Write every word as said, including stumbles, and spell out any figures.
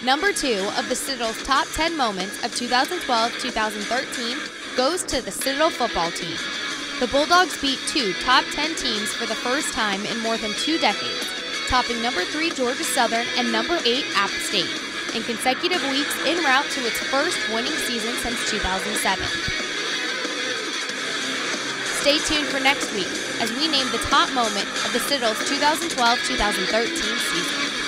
Number two of the Citadel's top ten moments of two thousand twelve to two thousand thirteen goes to the Citadel football team. The Bulldogs beat two top ten teams for the first time in more than two decades, topping number three Georgia Southern and number eight App State in consecutive weeks en route to its first winning season since two thousand seven. Stay tuned for next week as we name the top moment of the Citadel's two thousand twelve to two thousand thirteen season.